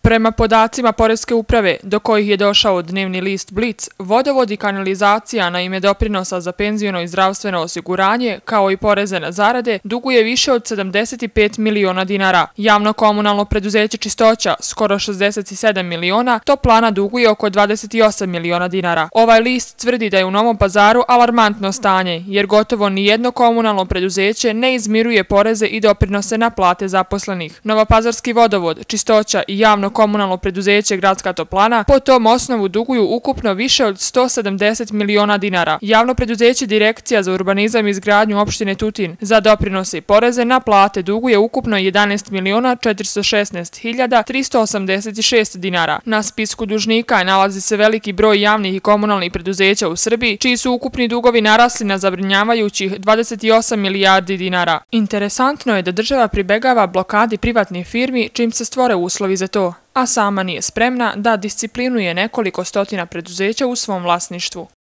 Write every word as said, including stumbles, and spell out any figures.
Prema podacima Poreske uprave, do kojih je došao dnevni list Blic, vodovod i kanalizacija na ime doprinosa za penziono i zdravstveno osiguranje, kao i poreze na zarade, duguje više od sedamdeset pet miliona dinara. Javno komunalno preduzeće Čistoća, skoro šezdeset sedam miliona, Toplana duguje oko dvadeset osam miliona dinara. Ovaj list tvrdi da je u Novom Pazaru alarmantno stanje, jer gotovo nijedno komunalno preduzeće ne izmiruje poreze i doprinose na plate zaposlenih. Novopazarski vodovod, Čistoća i javno komunalno preduzeće Gradska Toplana po tom osnovu duguju ukupno više od sto sedamdeset miliona dinara. Javno preduzeće Direkcija za urbanizam i izgradnju opštine Tutin za doprinose i poreze na plate duguje ukupno jedanaest miliona četiristo šesnaest hiljada tristo osamdeset šest dinara. Na spisku dužnika nalazi se veliki broj javnih i komunalnih preduzeća u Srbiji, čiji su ukupni dugovi narasli na zabrinjavajućih dvadeset osam milijardi dinara. Interesantno je da država pribegava blokadi privatnih firmi čim se stvore uslovi za to, a sama nije spremna da disciplinuje nekoliko stotina preduzeća u svom vlasništvu.